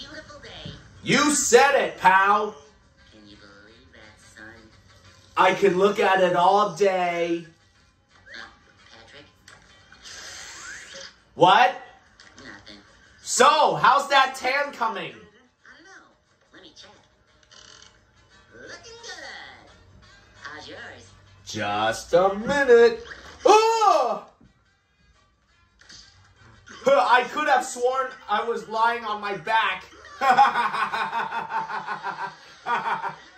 beautiful day. You said it, pal. Can you believe that, son? I can look at it all day. Patrick? What? Nothing. So, how's that tan coming? I don't know. Let me check. Looking good. How's yours? Just a minute. Oh! I could have sworn I was lying on my back.